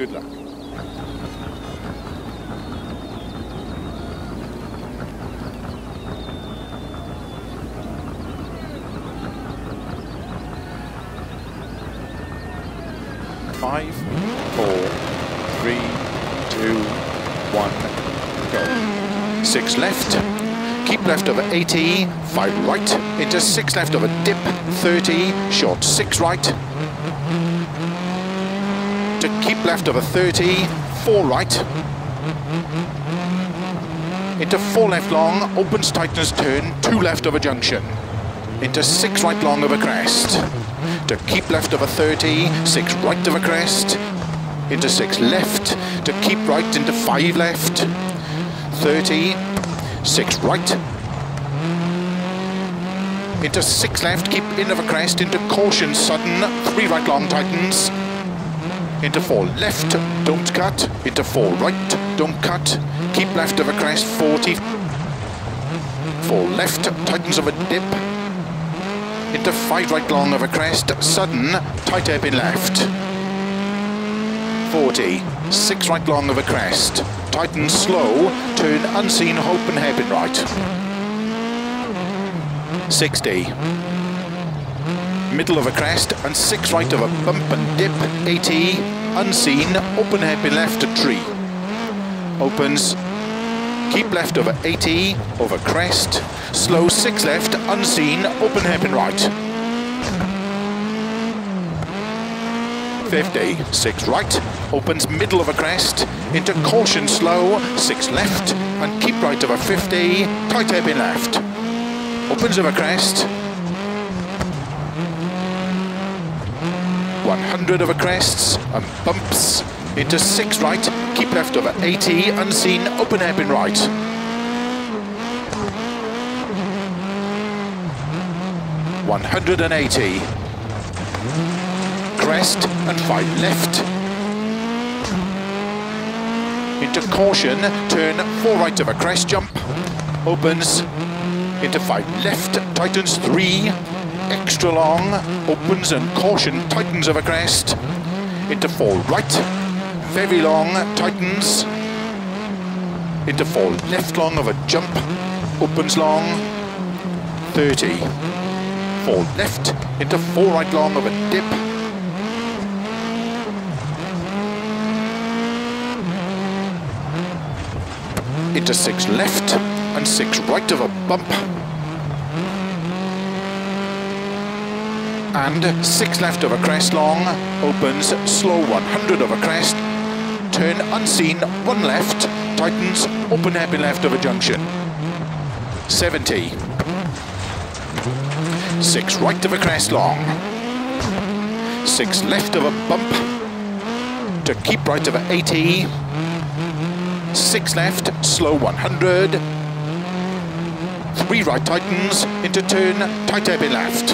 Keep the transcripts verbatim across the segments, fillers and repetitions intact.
Good luck. Five, four, three, two, one, go. Six left, keep left over eighty, five right, into six left over dip, thirty, short six right, to keep left over thirty, four right, into four left long, opens, tightens, turn, two left over junction, into six right long over crest, to keep left over thirty, six right over crest, into six left, to keep right into five left, thirty, six right, into six left, keep in over crest, into caution sudden, three right long tightens, into four left, don't cut, into four right, don't cut, keep left over crest, forty, four left, tightens over dip, into five right long over crest, sudden, tight hairpin left, forty, six right long over crest, tighten slow, turn unseen, open hairpin right, sixty, middle of a crest and six right of a bump and dip, eighty, unseen, open hairpin left to tree, opens, keep left over eighty, over crest, slow six left, unseen, open hairpin right, fifty, six right, opens middle of a crest, into caution slow, six left, and keep right over fifty, tight hairpin left, opens over crest, one hundred over crests and bumps, into six right, keep left over eighty, unseen, open hairpin right, one hundred eighty, crest and five left, into caution, turn four right of a crest jump, opens, into five left, tightens three, extra long, opens and caution, tightens of a crest, into four right, very long, tightens, into four left long of a jump, opens long, thirty, four left, into four right long of a dip, into six left and six right of a bump, and six left of a crest long, opens, slow one hundred of a crest, turn unseen, one left, tightens, open hairpin left of a junction, seventy, six right of a crest long, six left of a bump, to keep right of a eighty, six left, slow one hundred, three right tightens, into turn, tight hairpin left,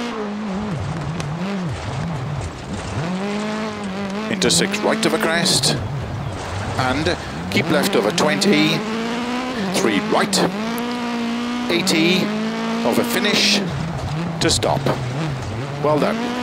into six right of a crest, and keep left over twenty, three right, eighty, over finish, to stop. Well done.